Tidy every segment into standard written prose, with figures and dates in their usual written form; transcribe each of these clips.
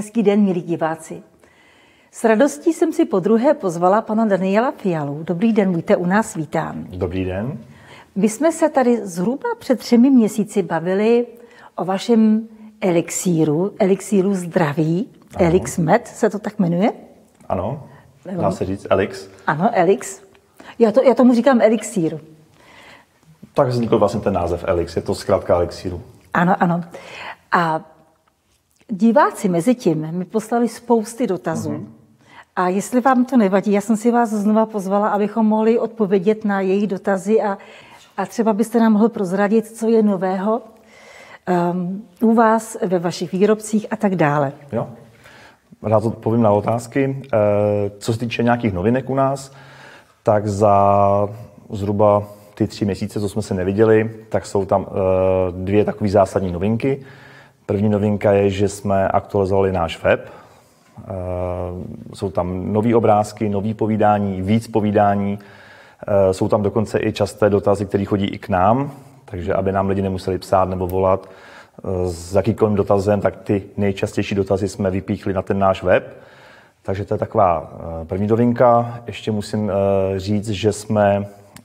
Hezký den, milí diváci. S radostí jsem si podruhé pozvala pana Daniela Fialu. Dobrý den, buďte u nás vítán. Dobrý den. My jsme se tady zhruba před 3 měsíci bavili o vašem elixíru zdraví. Ano. Elix Med se to tak jmenuje? Ano, dá se říct Elix. Ano, Elix. Já tomu říkám elixír. Tak vznikl vlastně ten název Elix, je to zkrátka elixíru. Ano. A diváci mezi tím mi poslali spousty dotazů. A jestli vám to nevadí, já jsem si vás znova pozvala, abychom mohli odpovědět na jejich dotazy a třeba byste nám mohl prozradit, co je nového u vás, ve vašich výrobcích a tak dále. Jo, rád odpovím na otázky. Co se týče nějakých novinek u nás, tak za zhruba ty 3 měsíce, co jsme se neviděli, tak jsou tam 2 takové zásadní novinky. První novinka je, že jsme aktualizovali náš web. Jsou tam nový obrázky, nový povídání, víc povídání. Jsou tam dokonce i časté dotazy, které chodí i k nám, takže aby nám lidi nemuseli psát nebo volat s jakýmkoliv dotazem, tak ty nejčastější dotazy jsme vypíchli na ten náš web. Takže to je taková první novinka. Ještě musím říct, že jsme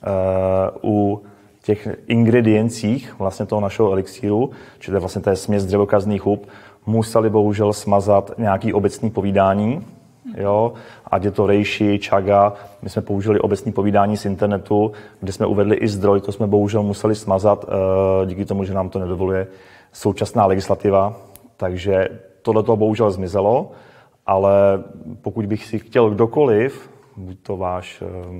u těch ingrediencích vlastně toho našeho elixíru, čili vlastně té směs dřevokazných hub, museli bohužel smazat nějaký obecný povídání, jo, ať je to reishi, chaga. My jsme použili obecný povídání z internetu, kde jsme uvedli i zdroj, to jsme bohužel museli smazat díky tomu, že nám to nedovoluje současná legislativa, takže tohleto bohužel zmizelo, ale pokud bych si chtěl kdokoliv, buď to váš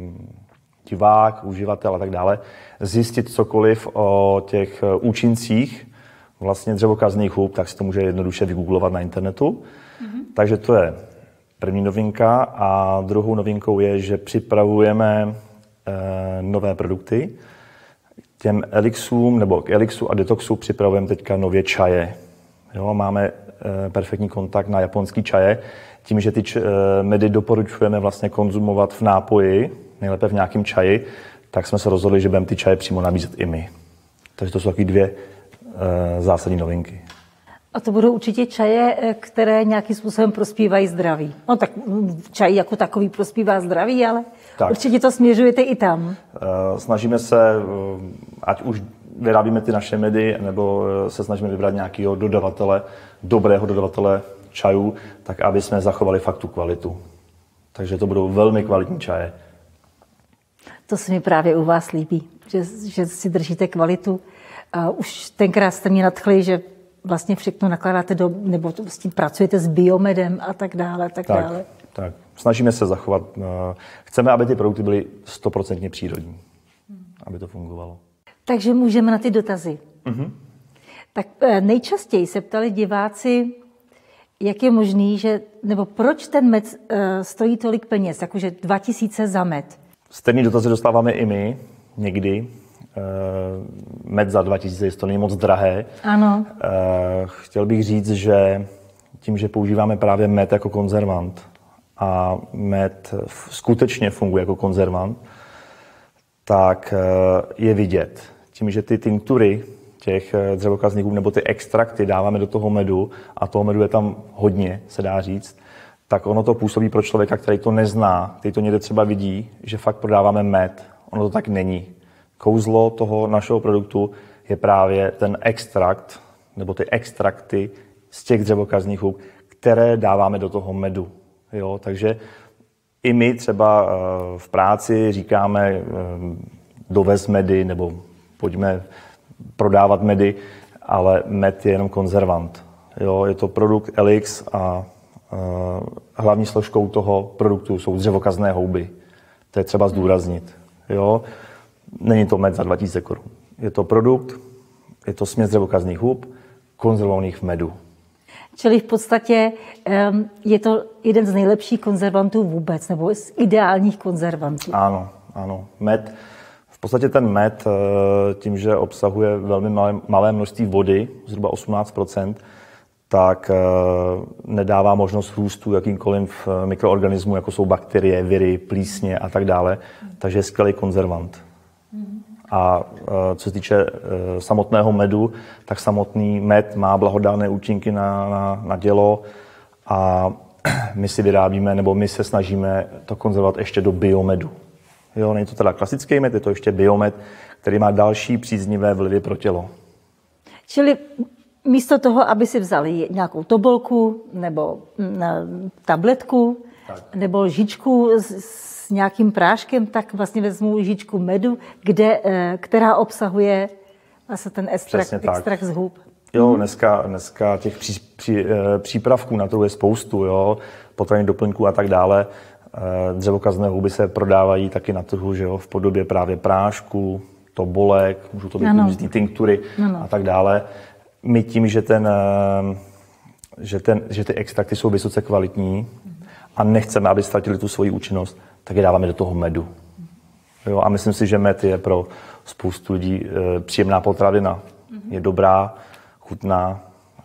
divák, uživatel a tak dále, zjistit cokoliv o těch účincích vlastně dřevokazných hub, tak si to může jednoduše vygooglovat na internetu. Takže to je první novinka a druhou novinkou je, že připravujeme nové produkty. K těm elixům, nebo k elixu a detoxu připravujeme teďka nově čaje. Jo, máme perfektní kontakt na japonský čaje. Tím, že ty medy doporučujeme vlastně konzumovat v nápoji, nejlépe v nějakém čaji, tak jsme se rozhodli, že budeme ty čaje přímo nabízet i my. Takže to jsou taky 2 zásadní novinky. A to budou určitě čaje, které nějakým způsobem prospívají zdraví. No tak čaj jako takový prospívá zdraví, ale tak. Určitě to směřujete i tam. Snažíme se, ať už vyrábíme ty naše medy, nebo se snažíme vybrat nějakého dodavatele, dobrého dodavatele čajů, tak aby jsme zachovali fakt tu kvalitu. Takže to budou velmi kvalitní čaje. To se mi právě u vás líbí, že si držíte kvalitu. A už tenkrát jste mě nadchli, že vlastně všechno nakládáte nebo s tím pracujete s biomedem a tak dále. Tak. Snažíme se zachovat. Chceme, aby ty produkty byly 100% přírodní, aby to fungovalo. Takže můžeme na ty dotazy. Tak nejčastěji se ptali diváci, jak je možný, nebo proč ten med stojí tolik peněz, jakože 2000 za med. Stejný dotazy dostáváme i my někdy. Med za 2000 to není moc drahé. Ano. Chtěl bych říct, že tím, že používáme právě med jako konzervant a med skutečně funguje jako konzervant, tak je vidět. Tím, že ty tinktury těch dřevokazných hub nebo ty extrakty dáváme do toho medu a toho medu je tam hodně, se dá říct, tak ono to působí pro člověka, který to nezná, který to někde třeba vidí, že fakt prodáváme med. Ono to tak není. Kouzlo toho našeho produktu je právě ten extrakt, nebo ty extrakty z těch dřevokazných hub, které dáváme do toho medu. Jo? Takže i my třeba v práci říkáme dovez medy, nebo pojďme prodávat medy, ale med je jenom konzervant. Jo? Je to produkt Elix a hlavní složkou toho produktu jsou dřevokazné houby. To je třeba zdůraznit. Jo? Není to med za 2000 korun. Je to produkt, je to směs dřevokazných hub, konzervovaných v medu. Čili v podstatě je to jeden z nejlepších konzervantů vůbec, nebo z ideálních konzervantů. Ano. Med, v podstatě ten med, tím, že obsahuje velmi malé množství vody, zhruba 18%, tak nedává možnost růstu jakýmkoliv mikroorganismů, jako jsou bakterie, viry, plísně a tak dále. Takže je skvělý konzervant. A co se týče samotného medu, tak samotný med má blahodárné účinky na tělo a my si vyrábíme, nebo my se snažíme to konzervovat ještě do biomedu. Jo, není to teda klasický med, je to ještě biomed, který má další příznivé vlivy pro tělo. Čili místo toho, aby si vzali nějakou tobolku nebo tabletku nebo lžičku s nějakým práškem, tak vlastně vezmu lžičku medu, která obsahuje vlastně ten extrakt z hub. Jo, dneska těch přípravků na trhu je spoustu, jo, potravinných doplňků a tak dále. Dřevokazné huby se prodávají taky na trhu, že jo, v podobě právě prášku, tobolek, můžou to být různý tinktury a tak dále. My tím, že ty extrakty jsou vysoce kvalitní a nechceme, aby ztratili tu svoji účinnost, tak je dáváme do toho medu. Jo, a myslím si, že med je pro spoustu lidí příjemná potravina. Je dobrá, chutná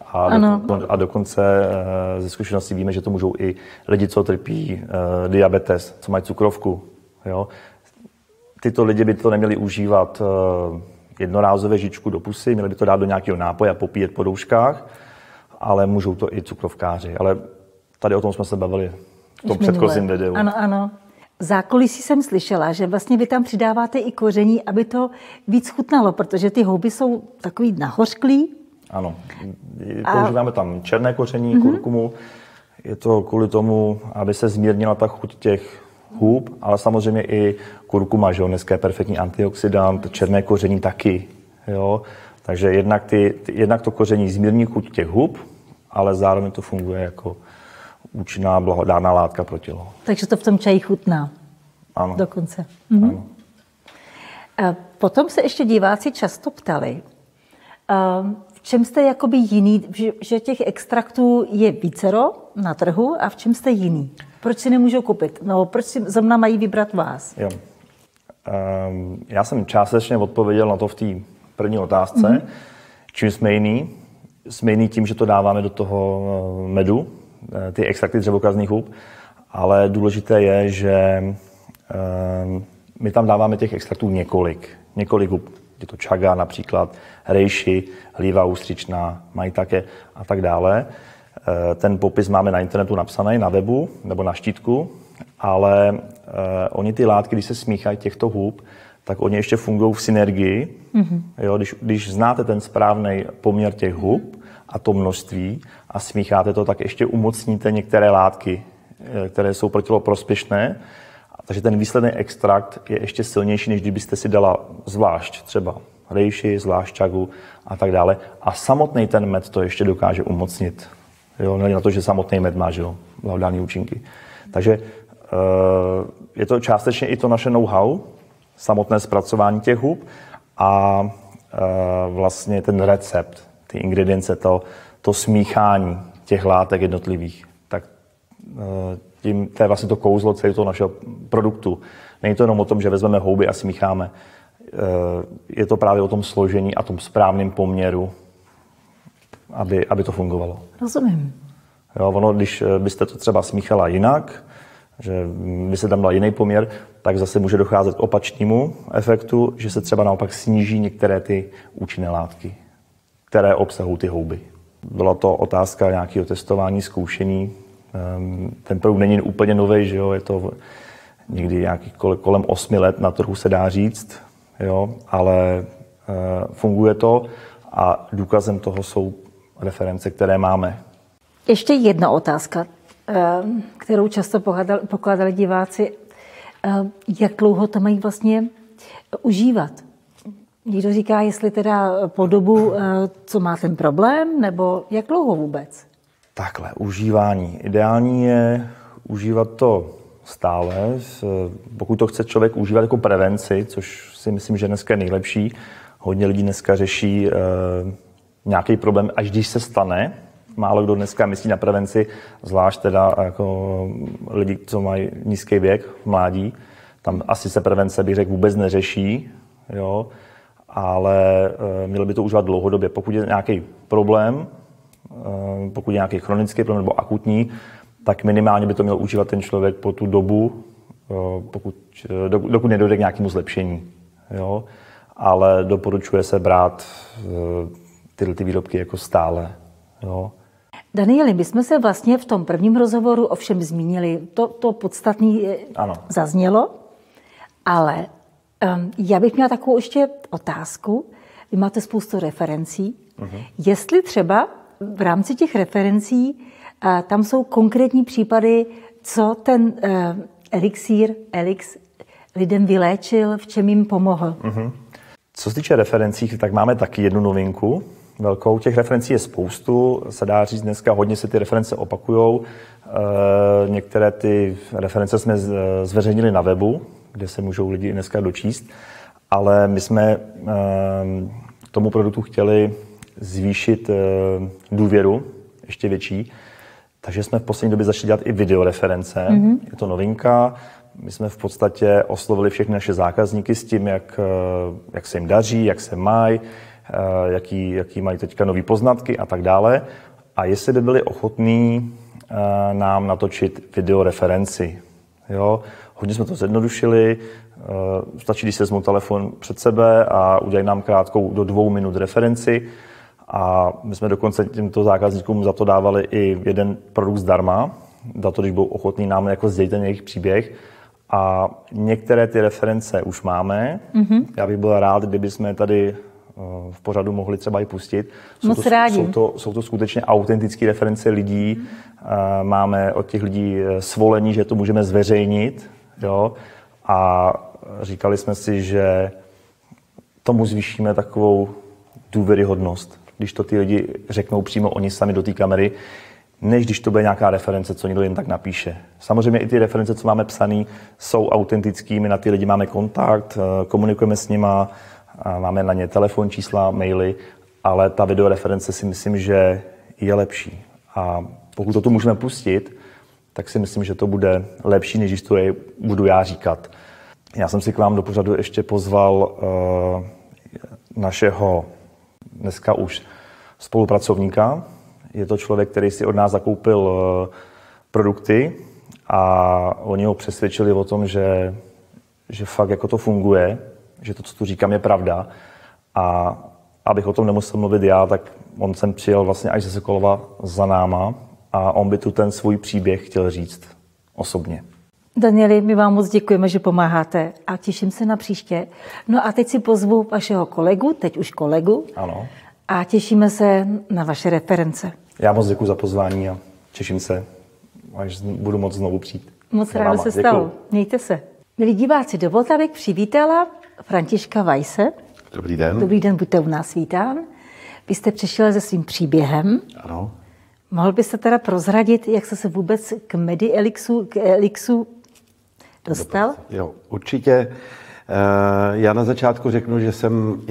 a dokonce ze zkušenosti víme, že to můžou i lidi, co trpí diabetes, co mají cukrovku. Jo. Tyto lidi by to neměli užívat jednorázové žičku do pusy, měli by to dát do nějakého nápoje a popíjet po douškách, ale můžou to i cukrovkáři. Ale tady o tom jsme se bavili v tom předchozím videu. Ano. V zákulisí jsem slyšela, že vlastně vy tam přidáváte i koření, aby to víc chutnalo, protože ty houby jsou takový nahořklý. Ano, používáme tam černé koření, kurkumu. Je to kvůli tomu, aby se zmírnila ta chuť těch hub, ale samozřejmě i kurkuma, že jo, dneska je perfektní antioxidant, černé koření taky, jo. Takže jednak to koření zmírní chuť těch hub, ale zároveň to funguje jako účinná blahodárná látka pro tělo. Takže to v tom čaji chutná. Ano. Dokonce. Ano. Potom se ještě diváci často ptali, v čem jste jakoby jiný, že těch extraktů je vícero na trhu a v čem jste jiný? Proč si nemůžou koupit? No, proč si zrovna mají vybrat vás? Jo. Já jsem částečně odpověděl na to v té první otázce. Čím jsme jiný? Jsme jiný tím, že to dáváme do toho medu, ty extrakty dřevokazných hub, ale důležité je, že my tam dáváme těch extraktů několik hub. Je to chaga například, reishi, hlíva ústřičná, maitake a tak dále. Ten popis máme na internetu napsaný, na webu nebo na štítku, ale oni ty látky, když se smíchají těchto hub, tak oni ještě fungují v synergii. Jo, když znáte ten správný poměr těch hub a to množství a smícháte to, tak ještě umocníte některé látky, které jsou pro tělo prospěšné. Takže ten výsledný extrakt je ještě silnější, než kdybyste si dala zvlášť třeba reishi, zvlášť chagu a tak dále. A samotný ten med to ještě dokáže umocnit. Jo, ne na to, že samotný med má blahodárné účinky. Takže je to částečně i to naše know-how, samotné zpracování těch hub a vlastně ten recept, ty ingredience, to smíchání těch látek jednotlivých. Tak to je vlastně to kouzlo celého toho našeho produktu. Není to jenom o tom, že vezmeme houby a smícháme. Je to právě o tom složení a tom správném poměru, aby to fungovalo. Rozumím. Jo, ono, když byste to třeba smíchala jinak, že by se tam dal jiný poměr, tak zase může docházet k opačnému efektu, že se třeba naopak sníží některé ty účinné látky, které obsahují ty houby. Byla to otázka nějakého testování, zkoušení. Ten produkt není úplně nový, že jo? Je to někdy nějaký kolem 8 let na trhu, se dá říct, jo? Ale funguje to a důkazem toho jsou reference, které máme. Ještě jedna otázka, kterou často pokládali diváci. Jak dlouho to mají vlastně užívat? Někdo říká, jestli teda po dobu, co má ten problém, nebo jak dlouho vůbec? Takhle, užívání. Ideální je užívat to stále. Pokud to chce člověk užívat jako prevenci, což si myslím, že dneska je nejlepší. Hodně lidí dneska řeší nějaký problém, až když se stane. Málo kdo dneska myslí na prevenci, zvlášť teda jako lidi, co mají nízký věk, mládí. Tam asi se prevence, bych řekl, vůbec neřeší, jo? Ale mělo by to užívat dlouhodobě. Pokud je nějaký problém, pokud je nějaký chronický problém nebo akutní, tak minimálně by to měl užívat ten člověk po tu dobu, dokud nedojde k nějakému zlepšení. Jo? Ale doporučuje se brát tyhle výrobky jako stále. Jo? Danieli, my jsme se vlastně v tom prvním rozhovoru ovšem zmínili, to podstatné zaznělo, ale já bych měla takovou ještě otázku. Vy máte spoustu referencí. Jestli třeba v rámci těch referencí tam jsou konkrétní případy, co ten elix lidem vyléčil, v čem jim pomohl. Co se týče referencí, tak máme taky jednu novinku velkou. Těch referencí je spoustu, se dá říct dneska, hodně se ty reference opakujou. Některé ty reference jsme zveřejnili na webu, kde se můžou lidi dneska dočíst, ale my jsme tomu produktu chtěli zvýšit důvěru, ještě větší, takže jsme v poslední době začali dělat i videoreference. Je to novinka. My jsme v podstatě oslovili všechny naše zákazníky s tím, jak se jim daří, jak se mají, jaký mají teďka nový poznatky a tak dále. A jestli by byli ochotní nám natočit videoreferenci. Jo? Hodně jsme to zjednodušili. Stačí, když se vezmou telefon před sebe a udělají nám krátkou do 2 minut referenci. A my jsme dokonce těmto zákazníkům za to dávali i jeden produkt zdarma, za to, když budou ochotní nám jako sdělit ten jejich příběh. A některé ty reference už máme. Já bych byl rád, kdyby jsme tady v pořadu mohli třeba i pustit. Jsou to skutečně autentické reference lidí. Máme od těch lidí svolení, že to můžeme zveřejnit. Jo? A říkali jsme si, že tomu zvýšíme takovou důvěryhodnost, když to ty lidi řeknou přímo oni sami do té kamery, než když to bude nějaká reference, co někdo jen tak napíše. Samozřejmě i ty reference, co máme psané, jsou autentický, my na ty lidi máme kontakt, komunikujeme s nima, máme na ně telefon, čísla, maily, ale ta videoreference si myslím, že je lepší. A pokud to tu můžeme pustit, tak si myslím, že to bude lepší, než když to budu já říkat. Já jsem si k vám do pořadu ještě pozval našeho dneska už spolupracovníka. Je to člověk, který si od nás zakoupil produkty a oni ho přesvědčili o tom, že fakt jako to funguje, že to, co tu říkám, je pravda. A abych o tom nemusel mluvit já, tak on sem přijel vlastně až ze Sokolova za náma a on by tu ten svůj příběh chtěl říct osobně. Danieli, my vám moc děkujeme, že pomáháte a těším se na příště. No a teď si pozvu vašeho kolegu, teď už kolegu. Ano. A těšíme se na vaše reference. Já moc děkuji za pozvání a těším se, až budu moct znovu přijít. Moc ráda se stalo. Mějte se. Milí diváci, dovolte, abych přivítala Františka Weisse. Dobrý den. Dobrý den, buďte u nás vítán. Vy jste přišel se svým příběhem. Ano. Mohl byste teda prozradit, jak jste se vůbec k MediElixu dostal? Jo, určitě. Já na začátku řeknu, že jsem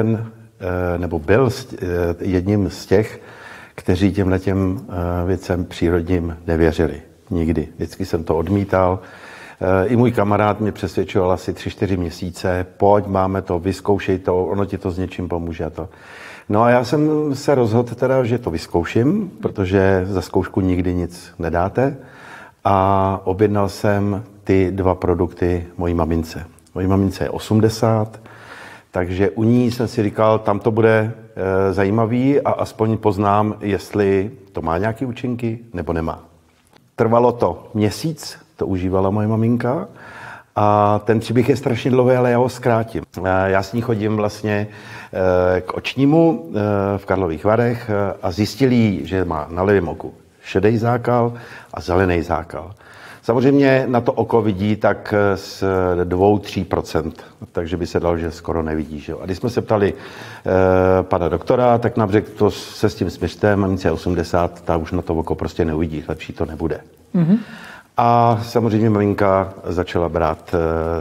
byl jedním z těch, kteří těmhletěm věcem přírodním nevěřili. Nikdy. Vždycky jsem to odmítal. I můj kamarád mě přesvědčoval asi 3-4 měsíce. Pojď, máme to, vyzkoušej to, ono ti to s něčím pomůže. To. No a já jsem se rozhodl teda, že to vyzkouším, protože za zkoušku nikdy nic nedáte. A objednal jsem ty 2 produkty mojí mamince. Mojí mamince je 80, takže u ní jsem si říkal, tam to bude zajímavý a aspoň poznám, jestli to má nějaké účinky nebo nemá. Trvalo to měsíc, to užívala moje maminka a ten příběh je strašně dlouhý, ale já ho zkrátím. Já s ní chodím vlastně k očnímu v Karlových Varech a zjistil jí, že má na levém oku šedý zákal a zelený zákal. Samozřejmě na to oko vidí tak z 2-3%, takže by se dalo, že skoro nevidí. Že? A když jsme se ptali pana doktora, tak nám řekl, to se s tím směřte, mamince 80, ta už na to oko prostě neuvidí, lepší to nebude. Mm-hmm. A samozřejmě maminka začala brát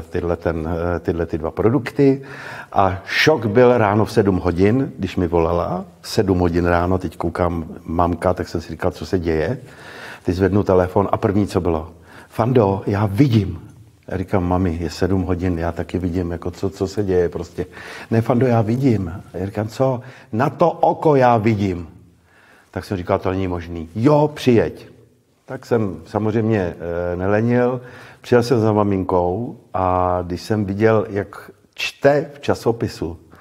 tyhle 2 produkty a šok byl ráno v 7 hodin, když mi volala, 7 hodin ráno, teď koukám mamka, tak jsem si říkal, co se děje. Teď zvednu telefon a první, co bylo, Fando, já vidím. Já říkám, mami, je 7 hodin, já taky vidím, jako co se děje prostě. Ne, Fando, já vidím. Já říkám, co? Na to oko já vidím. Tak jsem říkal, to není možný. Jo, přijeď. Tak jsem samozřejmě nelenil, přijel jsem za maminkou a když jsem viděl, jak čte v časopisu,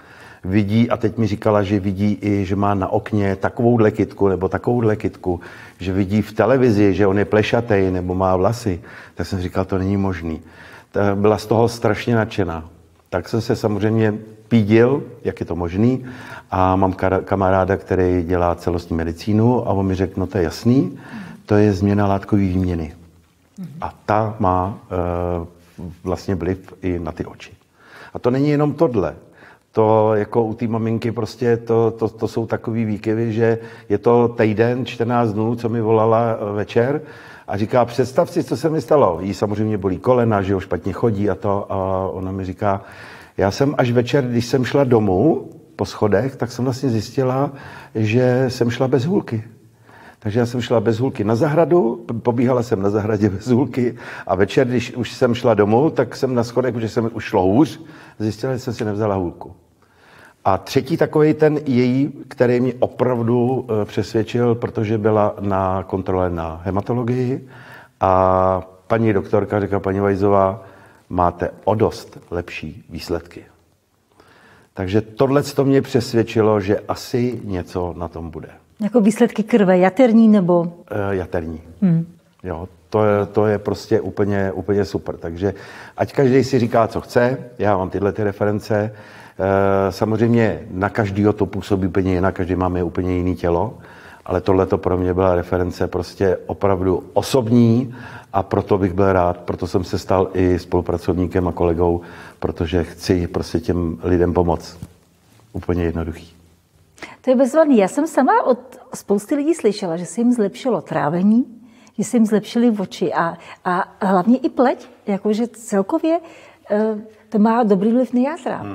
vidí, a teď mi říkala, že vidí i, že má na okně takovouhle kytku nebo takovouhle kytku, že vidí v televizi, že on je plešatej nebo má vlasy, tak jsem říkal, to není možný. Byla z toho strašně nadšená. Tak jsem se samozřejmě pídil, jak je to možný, a mám kamaráda, který dělá celostní medicínu, a on mi řekl, no to je jasný, to je změna látkové výměny. A ta má vlastně vliv i na ty oči. A to není jenom tohle. To jako u té maminky prostě to jsou takový výkyvy, že je to týden, 14 dnů, co mi volala večer a říká, představ si, co se mi stalo. Jí samozřejmě bolí kolena, že jo, špatně chodí a ona mi říká, já jsem až večer, když jsem šla domů po schodech, tak jsem vlastně zjistila, že jsem šla bez hůlky. Takže já jsem šla bez hůlky na zahradu, pobíhala jsem na zahradě bez hůlky a večer, když už jsem šla domů, tak jsem na schodech, protože jsem už šlo hůř, zjistila, že jsem si nevzala hůlku. A třetí takovej ten její, který mě opravdu přesvědčil, protože byla na kontrole na hematologii a paní doktorka říká, paní Vajzová, máte o dost lepší výsledky. Takže tohle to mě přesvědčilo, že asi něco na tom bude. Jako výsledky krve, jaterní nebo? Jaterní. Jo, to je prostě úplně super. Takže ať každý si říká, co chce, já mám tyhle ty reference. Samozřejmě na každýho to působí úplně jinak, každý máme úplně jiný tělo, ale tohle to pro mě byla reference prostě opravdu osobní a proto bych byl rád, proto jsem se stal i spolupracovníkem a kolegou, protože chci prostě těm lidem pomoct. Úplně jednoduchý. To je bezvadný. Já jsem sama od spousty lidí slyšela, že se jim zlepšilo trávení, že se jim zlepšily oči a hlavně i pleť, jakože celkově to má dobrý vliv na játra.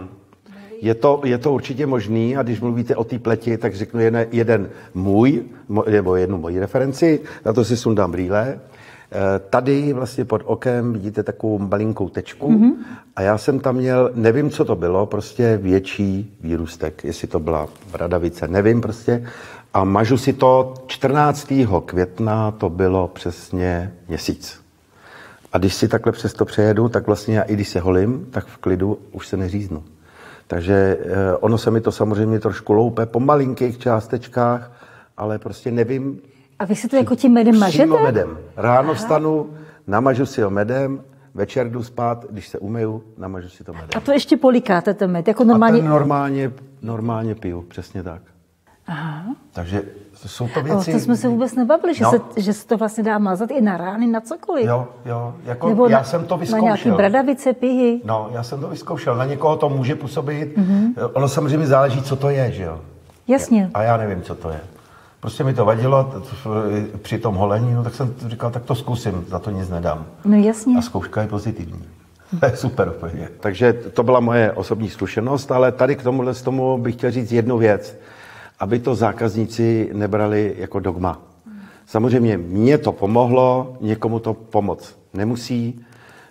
Je to určitě možný a když mluvíte o té pleti, tak řeknu jednu moji referenci, na to si sundám brýle. Tady vlastně pod okem vidíte takovou malinkou tečku a já jsem tam měl, nevím, co to bylo, prostě větší výrůstek, jestli to byla bradavice, nevím prostě. A mažu si to 14. května, to bylo přesně měsíc. A když si takhle přes to přejedu, tak vlastně já i když se holím, tak v klidu už se neříznu. Takže ono se mi to samozřejmě trošku loupe po malinkých částečkách, ale prostě nevím. A vy si to jako tím medem mažete? Přímo medem. Ráno vstanu, namažu si ho medem, večer jdu spát, když se umeju, namažu si to medem. A to ještě polikáte ten med? Jako normálně... A ten normálně piju, přesně tak. Aha. Takže jsou to věci... To jsme se vůbec nebavili, že se to vlastně dá mazat i na rány, na cokoliv. Jo, jako já jsem to vyzkoušel. Na nějaký bradavice, pihy. No, já jsem to vyzkoušel. Na někoho to může působit. Ono samozřejmě záleží, co to je, že jo? Jasně. A já nevím, co to je. Prostě mi to vadilo při tom holení, no tak jsem říkal, tak to zkusím, za to nic nedám. No jasně. A zkouška je pozitivní. To je super úplně. Takže to byla moje osobní zkušenost, ale tady k tomu bych chtěl říct jednu věc, aby to zákazníci nebrali jako dogma. Samozřejmě mně to pomohlo, někomu to pomoct nemusí.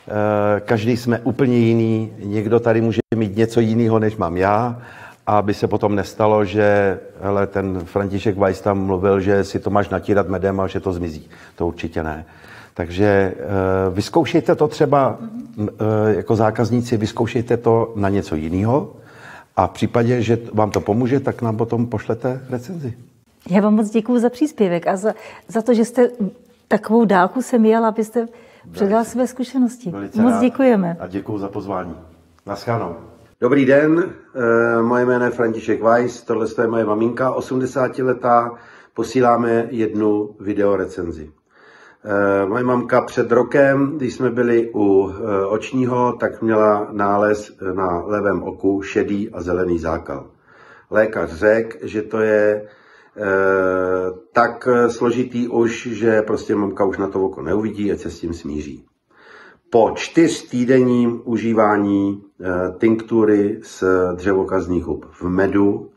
Každý jsme úplně jiný, někdo tady může mít něco jiného, než mám já, aby se potom nestalo, že hele, ten František Weiss tam mluvil, že si to máš natírat medem a že to zmizí. To určitě ne. Takže vyzkoušejte to třeba jako zákazníci, vyzkoušejte to na něco jiného a v případě, že vám to pomůže, tak nám potom pošlete recenzi. Já vám moc děkuju za příspěvek a za to, že jste takovou dálku sem jel, abyste předal své zkušenosti. Moc děkujeme. A děkuju za pozvání. Naschledanou. Dobrý den, moje jméno je František Weiss, tohle je moje maminka, 80letá, posíláme jednu videorecenzi. Moje mamka před rokem, když jsme byli u očního, tak měla nález na levém oku šedý a zelený zákal. Lékař řekl, že to je tak složitý už, že prostě mamka už na to oko neuvidí, ať se s tím smíří. Po 4týdenním užívání tinktury z dřevokazních hub v medu,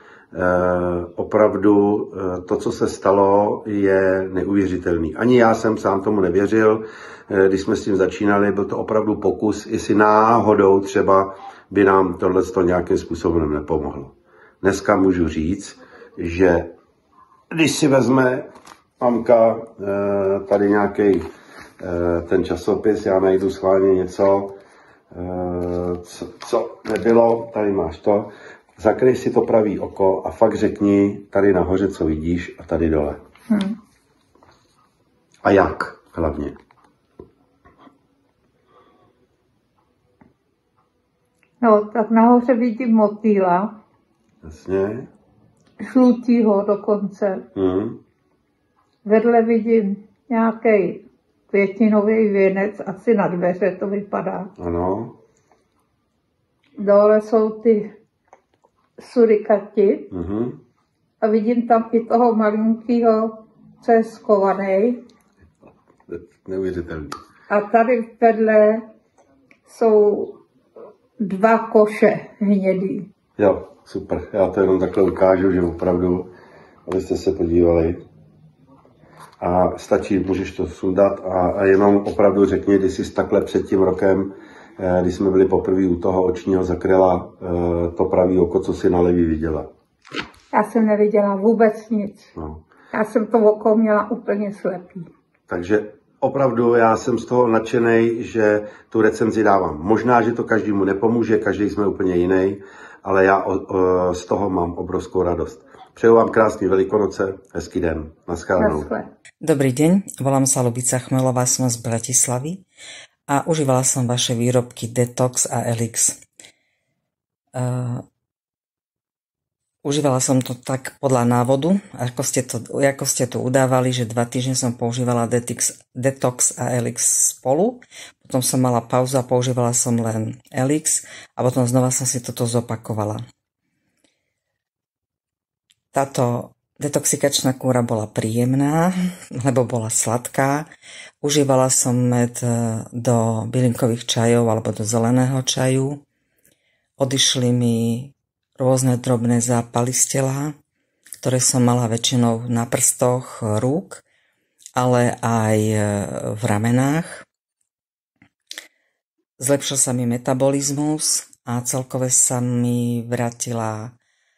opravdu to, co se stalo, je neuvěřitelný. Ani já jsem sám tomu nevěřil, když jsme s tím začínali, byl to opravdu pokus, jestli náhodou třeba by nám tohle nějakým způsobem nepomohlo. Dneska můžu říct, že když si vezme mamka tady nějaký ten časopis, já najdu schválně něco, co nebylo, tady máš to, zakryj si to pravý oko a fakt řekni tady nahoře, co vidíš a tady dole. A jak hlavně? No, tak nahoře vidím motýla. Jasně. Žlutýho dokonce. Vedle vidím nějaký květinový věnec, asi na dveře to vypadá. Ano. Dole jsou ty surikati. A vidím tam i toho malinkýho, co je skovaný. Neuvěřitelný. A tady vedle jsou 2 koše hnědý. Jo, super. Já to jenom takhle ukážu, že opravdu, abyste se podívali. A stačí, můžeš to sundat a jenom opravdu řekni, když jsi takhle před tím rokem, když jsme byli poprvé u toho očního, zakryla to pravý oko, co jsi na levý viděla. Já jsem neviděla vůbec nic. No. Já jsem to oko měla úplně slepý. Takže opravdu já jsem z toho nadšenej, že tu recenzi dávám. Možná, že to každému nepomůže, každý jsme úplně jiný, ale já z toho mám obrovskou radost. Přeju vám krásný Velikonoce, hezký den. Naschledanou. Dobrý deň, volám sa Lubica Chmelová, som z Bratislavy a užívala som vaše výrobky Detox a Elix. Užívala som to tak podľa návodu, ako ste to udávali, že 2 týždne som používala Detox a Elix spolu, potom som mala pauzu a používala som len Elix a potom znova som si toto zopakovala. Táto detoxikačná kúra bola príjemná, lebo bola sladká. Užívala som med do bylinkových čajov alebo do zeleného čaju. Odišli mi rôzne drobné zápaly z tela, ktoré som mala väčšinou na prstoch rúk, ale aj v ramenách. Zlepšil sa mi metabolizmus a celkové sa mi vrátila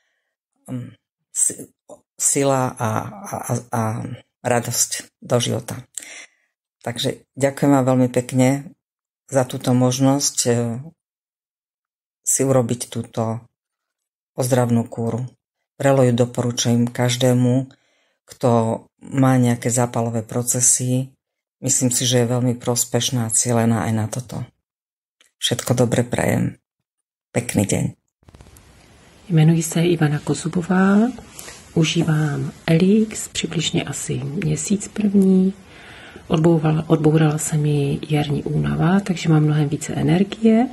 sila a radosť do života. Takže ďakujem vám veľmi pekne za túto možnosť si urobiť túto ozdravnú kúru. Vrelo ju doporučujem každému, kto má nejaké zápalové procesy. Myslím si, že je veľmi prospešná a cielená aj na toto. Všetko dobre prajem. Pekný deň. Jmenuji se Ivana Kozubová, užívám Elix přibližně asi měsíc první. Odbourala se mi jarní únava, takže mám mnohem více energie.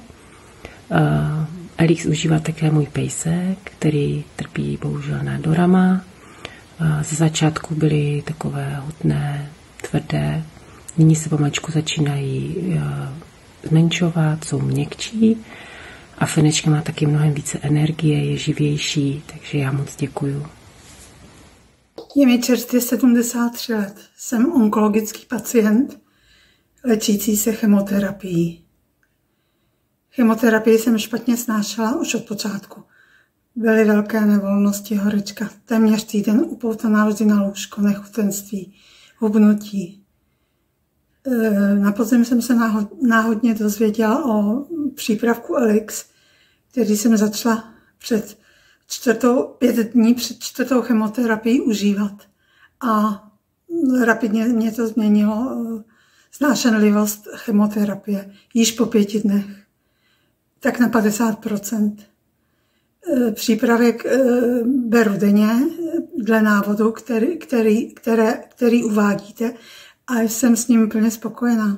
Elix užívá také můj pejsek, který trpí bohužel nádorama. Ze začátku byly takové hutné, tvrdé, nyní se pomaličku začínají zmenšovat, jsou měkčí. A Fenečka má taky mnohem více energie, je živější, takže já moc děkuju. Je mi čerstvě 73 let. Jsem onkologický pacient, léčící se chemoterapií. Chemoterapii jsem špatně snášela už od počátku. Byly velké nevolnosti, horečka, téměř týden upoutaná vždy na lůžko, nechutenství, hubnutí. Na podzim jsem se náhodně dozvěděla o přípravku Elix, který jsem začala před 5 dní před 4. chemoterapií užívat. A rapidně mě to změnilo snášenlivost chemoterapie již po 5 dnech. Tak na 50%. Přípravek beru denně dle návodu, který uvádíte, a jsem s ním úplně spokojená.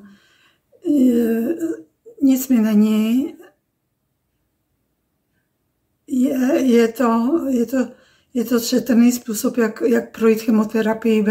Nic mi není. Je to šetrný způsob, jak projít chemoterapii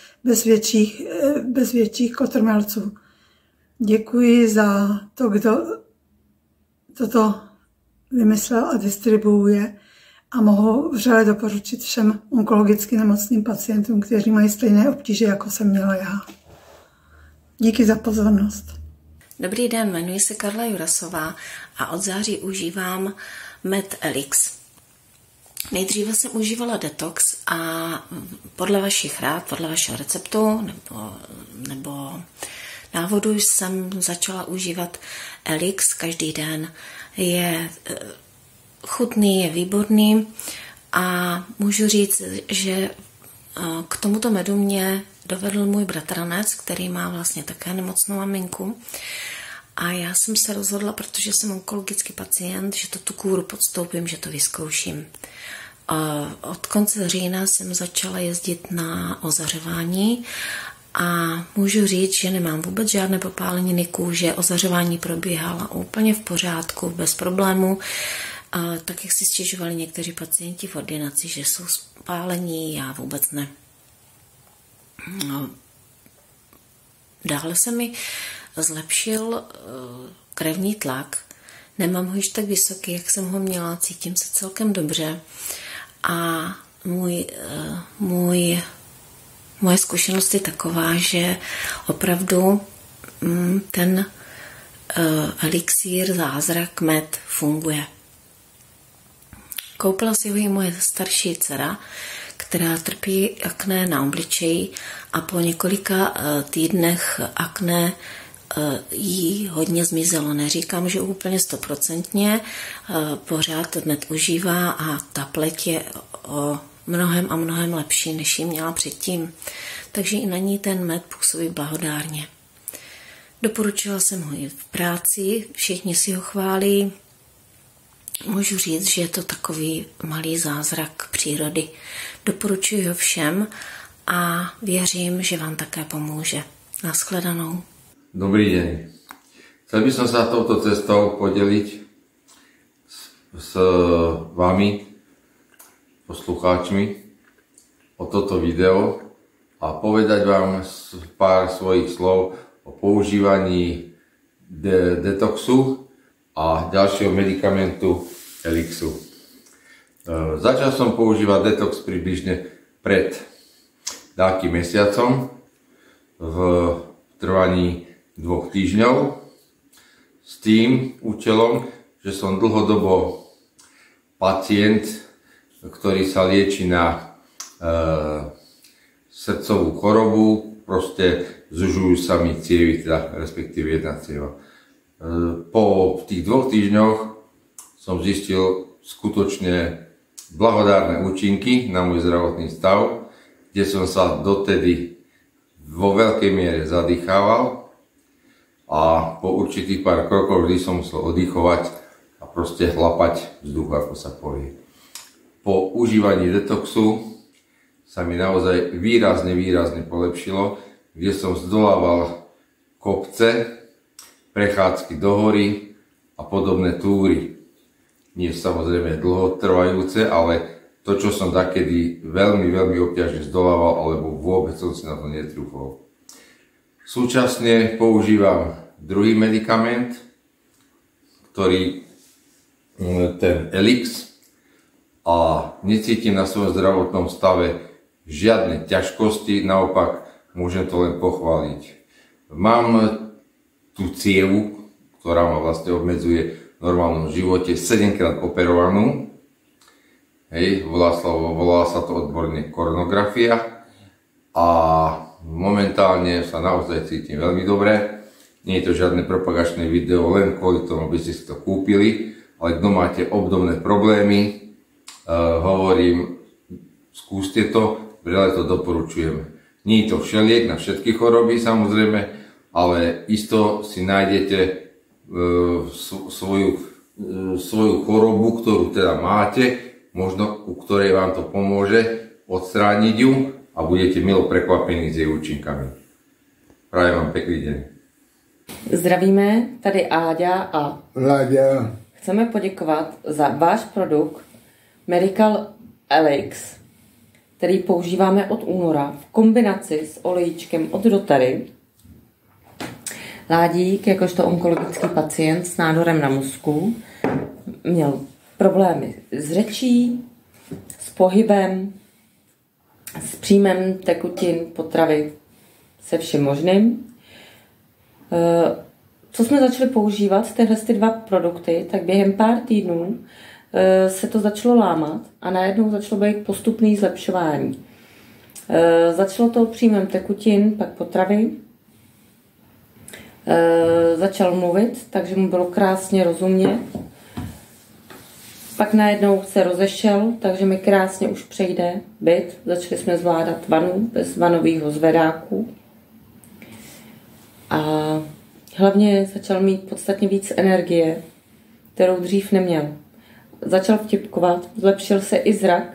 bez větších kotrmelců. Děkuji za to, kdo toto vymyslel a distribuuje, a mohu vřele doporučit všem onkologicky nemocným pacientům, kteří mají stejné obtíže, jako jsem měla já. Díky za pozornost. Dobrý den, jmenuji se Karla Jurasová a od září užívám med Elix. Nejdříve jsem užívala Detox a podle vašich rád, podle vašeho receptu nebo návodu jsem začala užívat Elix každý den. Je chutný, je výborný a můžu říct, že k tomuto medu mě dovedl můj bratranec, který má vlastně také nemocnou maminku. A já jsem se rozhodla, protože jsem onkologický pacient, že tu kúru podstoupím, že to vyzkouším. Od konce října jsem začala jezdit na ozařování a můžu říct, že nemám vůbec žádné popáleniny kůže, ozařování probíhala úplně v pořádku, bez problémů. Tak jak si stěžovali někteří pacienti v ordinaci, že jsou spálení, já vůbec ne. Dále se mi zlepšil krevní tlak. Nemám ho již tak vysoký, jak jsem ho měla, cítím se celkem dobře. A moje zkušenost je taková, že opravdu ten elixír, zázrak, med funguje. Koupila si ho i moje starší dcera, která trpí akné na obličeji a po několika týdnech akné jí hodně zmizelo. Neříkám, že úplně 100%, pořád med užívá a ta pleť je o mnohem a mnohem lepší, než ji měla předtím. Takže i na ní ten med působí blahodárně. Doporučila jsem ho i v práci, všichni si ho chválí. Můžu říct, že je to takový malý zázrak přírody. Doporučuji ho všem a věřím, že vám také pomůže. Naschledanou. Dobrý deň. Chcel by som sa touto cestou podeliť s vami, poslucháčmi, o toto video a povedať vám pár svojich slov o používaní detoxu a ďalšieho medikamentu Elixu. Začal som používať detox približne pred dákým mesiacom v trvaní 2 týždňov s tým účelom, že som dlhodobo pacient, ktorý sa lieči na srdcovú chorobu, proste zužujú sa mi cievy, teda respektíve jedna cieva. Po tých 2 týždňoch som zistil skutočne blahodárne účinky na môj zdravotný stav, kde som sa dotedy vo veľkej miere zadýchával a po určitých pár krokoch vždy som musel oddychovať a proste hlapať vzduch, ako sa povie. Po užívaní detoxu sa mi naozaj výrazne polepšilo, kde som zdolával kopce, prechádzky do hory a podobné túry. Nie samozrejme dlhotrvajúce, ale to, čo som takedy veľmi obťažne zdolával, alebo vôbec som si na to netrúfol. Súčasne používam druhý medikament, ktorý ten Elix, a necítim na svojom zdravotnom stave žiadne ťažkosti, naopak môžem to len pochváliť. Mám tú cievu, ktorá ma vlastne obmedzuje v normálnom živote, 7-krát operovanú. Volá sa to odborne koronografia a momentálne sa naozaj cítim veľmi dobre. Nie je to žiadne propagačné video, len kvôli tomu, aby ste si to kúpili, ale kto máte obdobné problémy, hovorím, skúste to, veľa to doporučujem. Nie je to všeliek na všetky choroby samozrejme, ale isto si nájdete svoju chorobu, ktorú teda máte, možno u ktorej vám to pomôže odstrániť ju a budete milo prekvapení s jej účinkami. Prajem vám pekný deň. Zdravíme, tady Áďa a Láďa. Chceme poděkovat za váš produkt Medical Elix, který používáme od února v kombinaci s olejíčkem od Dotary. Ládík, jakožto onkologický pacient s nádorem na mozku, měl problémy s řečí, s pohybem, s příjmem tekutin, potravy, se vším možným. Co jsme začali používat, tyhle 2 produkty, tak během pár týdnů se to začalo lámat a najednou začalo být postupné zlepšování. Začalo to příjmem tekutin, pak potravy. Začal mluvit, takže mu bylo krásně rozumět. Pak najednou se rozešel, takže mi krásně už přejde byt. Začali jsme zvládat vanu bez vanového zvedáku. A hlavně začal mít podstatně víc energie, kterou dřív neměl. Začal vtipkovat, zlepšil se i zrak.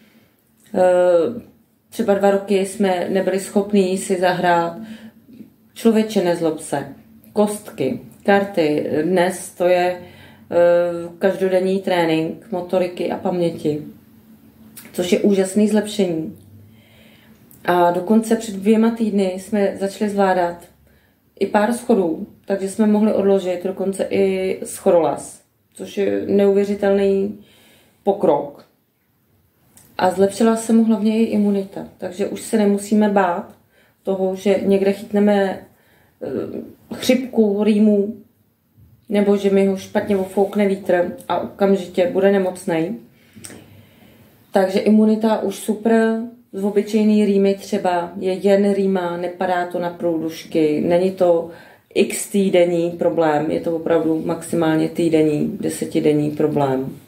Třeba 2 roky jsme nebyli schopní si zahrát Člověče, nezlob se, kostky, karty. Dnes to je každodenní trénink motoriky a paměti, což je úžasné zlepšení. A dokonce před 2 týdny jsme začali zvládat i pár schodů, takže jsme mohli odložit dokonce i schodolaz, což je neuvěřitelný pokrok. A zlepšila se mu hlavně i imunita, takže už se nemusíme bát toho, že někde chytneme chřipku, rýmu, nebo že mi ho špatně ofoukne vítr a okamžitě bude nemocnej. Takže imunita už super. Z obyčejný rýmy třeba je jen rýma, nepadá to na průdušky, není to x týdenní problém, je to opravdu maximálně týdenní, 10denní problém.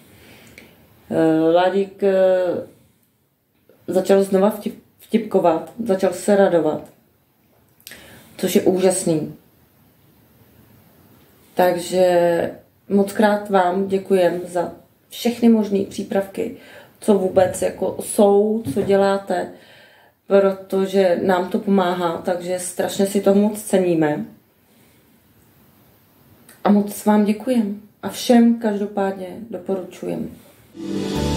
Ládík začal znova vtipkovat, začal se radovat, což je úžasný. Takže moc krát vám děkujem za všechny možné přípravky, co vůbec jako jsou, co děláte, protože nám to pomáhá, takže strašně si to moc ceníme. A moc vám děkujem. A všem každopádně doporučujem.